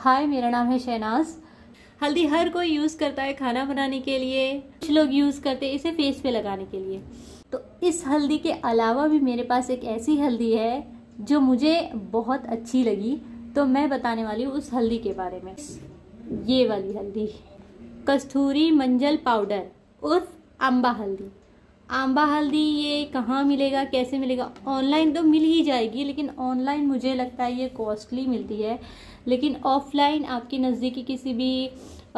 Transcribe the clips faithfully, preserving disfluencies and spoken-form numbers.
हाय, मेरा नाम है शहनाज। हल्दी हर कोई यूज़ करता है खाना बनाने के लिए, कुछ लोग यूज़ करते हैं इसे फेस पे लगाने के लिए। तो इस हल्दी के अलावा भी मेरे पास एक ऐसी हल्दी है जो मुझे बहुत अच्छी लगी, तो मैं बताने वाली हूँ उस हल्दी के बारे में। ये वाली हल्दी, कस्तूरी मंजल पाउडर उर्फ आंबा हल्दी। आंबा हल्दी ये कहाँ मिलेगा, कैसे मिलेगा? ऑनलाइन तो मिल ही जाएगी, लेकिन ऑनलाइन मुझे लगता है ये कॉस्टली मिलती है। लेकिन ऑफलाइन आपकी नज़दीकी किसी भी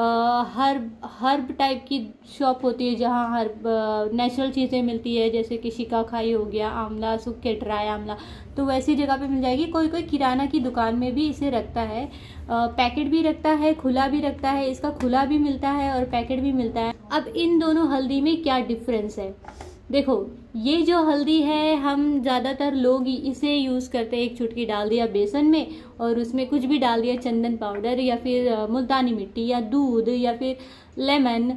हर्ब हर्ब टाइप की शॉप होती है जहाँ हर्ब नेचुरल चीज़ें मिलती है, जैसे कि शिकाखाई हो गया, आंवला, सूखे ड्राई आंवला, तो वैसी जगह पे मिल जाएगी। कोई कोई किराना की दुकान में भी इसे रखता है, पैकेट भी रखता है, खुला भी रखता है। इसका खुला भी मिलता है और पैकेट भी मिलता है। अब इन दोनों हल्दी में क्या डिफरेंस है? देखो, ये जो हल्दी है हम ज़्यादातर लोग इसे यूज़ करते हैं। एक चुटकी डाल दिया बेसन में और उसमें कुछ भी डाल दिया, चंदन पाउडर या फिर मुल्तानी मिट्टी या दूध या फिर लेमन,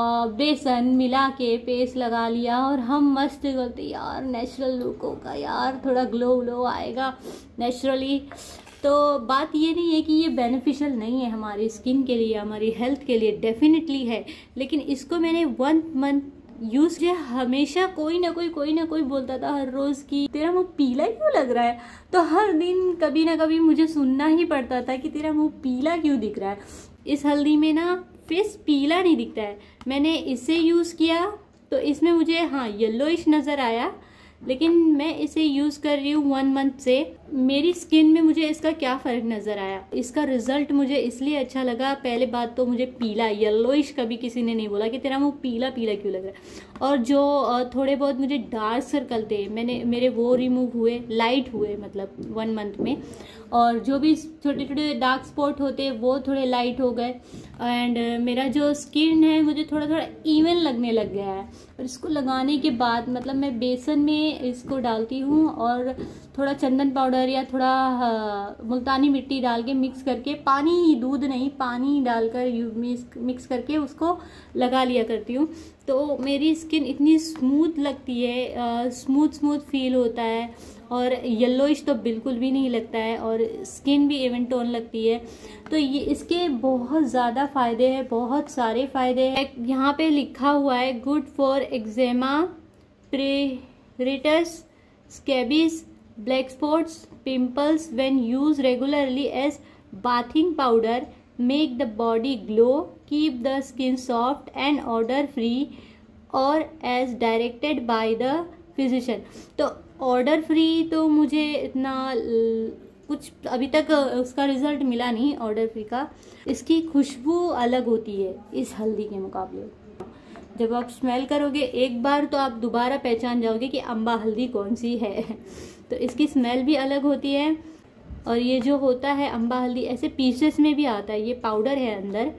बेसन मिला के पेस्ट लगा लिया और हम मस्त करते यार, नेचुरल लुक होगा यार, थोड़ा ग्लो ग्लो आएगा नेचुरली। तो बात ये नहीं है कि ये बेनिफिशियल नहीं है हमारी स्किन के लिए, हमारी हेल्थ के लिए, डेफिनेटली है। लेकिन इसको मैंने वन मंथ यूज किया। हमेशा कोई ना कोई कोई ना कोई बोलता था हर रोज की तेरा मुंह पीला क्यों लग रहा है, तो हर दिन कभी ना कभी मुझे सुनना ही पड़ता था कि तेरा मुंह पीला क्यों दिख रहा है। इस हल्दी में ना फेस पीला नहीं दिखता है। मैंने इसे यूज किया तो इसमें मुझे हाँ येलोइश नजर आया, लेकिन मैं इसे यूज़ कर रही हूँ वन मंथ से। मेरी स्किन में मुझे इसका क्या फ़र्क नज़र आया, इसका रिजल्ट मुझे इसलिए अच्छा लगा। पहले बात तो मुझे पीला येलोइश कभी किसी ने नहीं बोला कि तेरा मुंह पीला पीला क्यों लग रहा है। और जो थोड़े बहुत मुझे डार्क सर्कल थे, मैंने मेरे वो रिमूव हुए, लाइट हुए मतलब वन मंथ में। और जो भी छोटे छोटे डार्क स्पॉट होते हैं वो थोड़े लाइट हो गए। एंड मेरा जो स्किन है मुझे थोड़ा थोड़ा इवन लगने लग गया है। और इसको लगाने के बाद मतलब मैं बेसन में इसको डालती हूँ और थोड़ा चंदन पाउडर या थोड़ा मुल्तानी मिट्टी डाल के मिक्स करके, पानी, दूध नहीं, पानी डालकर मिक्स करके उसको लगा लिया करती हूँ। तो मेरी स्किन इतनी स्मूथ लगती है, स्मूथ स्मूथ फील होता है और येलोइश तो बिल्कुल भी नहीं लगता है और स्किन भी इवन टोन लगती है। तो ये इसके बहुत ज़्यादा फ़ायदे हैं, बहुत सारे फ़ायदे हैं। यहाँ पे लिखा हुआ है good for eczema, pruritus, scabies, black spots, pimples when use regularly as bathing powder, make the body glow, keep the skin soft and odour free और as directed by the physician. तो ऑर्डर फ्री तो मुझे इतना कुछ अभी तक उसका result मिला नहीं ऑर्डर फ्री का। इसकी खुशबू अलग होती है इस हल्दी के मुकाबले। जब आप स्मेल करोगे एक बार तो आप दोबारा पहचान जाओगे कि अम्बा हल्दी कौन सी है। तो इसकी स्मेल भी अलग होती है। और ये जो होता है अम्बा हल्दी ऐसे पीसेस में भी आता है, ये पाउडर है अंदर,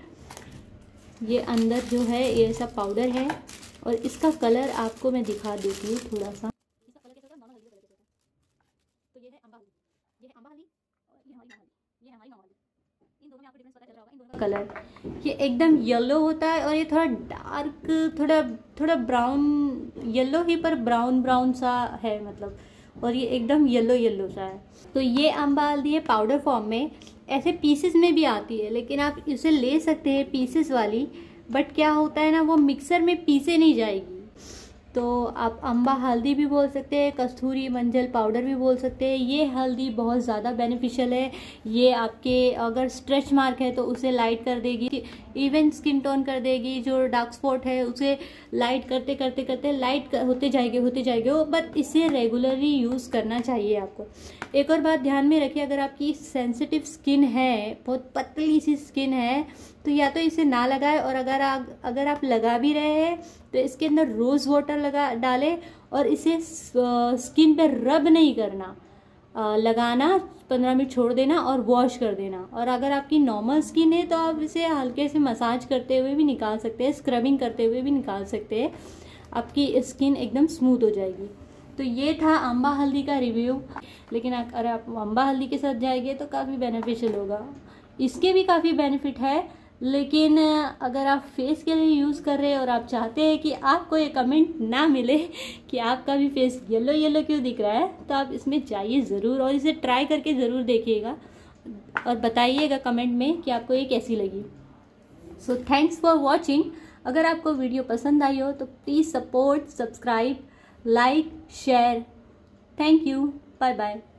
ये अंदर जो है ये ऐसा पाउडर है। और इसका कलर आपको मैं दिखा देती हूँ थोड़ा सा। इसका कलर कैसा होता है? नॉर्मल हल्दी का कलर कैसा होता है। तो ये है अम्बा हल्दी, ये है अम्बा हल्दी और ये हमारी नॉर्मल, ये है हमारी नॉर्मल। इन दोनों में आपको डिफरेंस पता चल रहा होगा। इन दोनों का कलर ये एकदम येलो होता है और ये थोड़ा डार्क, थोड़ा थोड़ा ब्राउन, येलो ही पर ब्राउन ब्राउन सा है मतलब, और ये एकदम येलो येलो सा है। तो ये अम्बा हल्दी है पाउडर फॉर्म में, ऐसे पीसेस में भी आती है, लेकिन आप इसे ले सकते हैं पीसेस वाली। बट क्या होता है ना, वो मिक्सर में पीसे नहीं जाएगी। तो आप अम्बा हल्दी भी बोल सकते हैं, कस्तूरी मंजल पाउडर भी बोल सकते हैं। ये हल्दी बहुत ज़्यादा बेनिफिशियल है। ये आपके अगर स्ट्रेच मार्क है तो उसे लाइट कर देगी, इवन स्किन टोन कर देगी। जो डार्क स्पॉट है उसे लाइट करते करते करते लाइट होते जाएंगे होते जाएंगे वो। बट इसे रेगुलरली यूज़ करना चाहिए आपको। एक और बात ध्यान में रखिए, अगर आपकी सेंसिटिव स्किन है, बहुत पतली सी स्किन है, तो या तो इसे ना लगाए, और अगर आप अगर आप लगा भी रहे हैं तो इसके अंदर रोज़ वाटर लगा डालें और इसे स्किन पे रब नहीं करना, आ, लगाना, पंद्रह मिनट छोड़ देना और वॉश कर देना। और अगर आपकी नॉर्मल स्किन है तो आप इसे हल्के से मसाज करते हुए भी निकाल सकते हैं, स्क्रबिंग करते हुए भी निकाल सकते हैं, आपकी स्किन एकदम स्मूथ हो जाएगी। तो ये था अम्बा हल्दी का रिव्यू। लेकिन अगर आप अम्बा हल्दी के साथ जाएंगे तो काफ़ी बेनिफिशियल होगा। इसके भी काफ़ी बेनिफिट है, लेकिन अगर आप फेस के लिए यूज़ कर रहे हैं और आप चाहते हैं कि आपको ये कमेंट ना मिले कि आपका भी फेस येलो येलो क्यों दिख रहा है, तो आप इसमें जाइए ज़रूर और इसे ट्राई करके ज़रूर देखिएगा। और बताइएगा कमेंट में कि आपको ये कैसी लगी। So thanks for watching. अगर आपको वीडियो पसंद आई हो तो please support, subscribe, like, share. Thank you. Bye bye.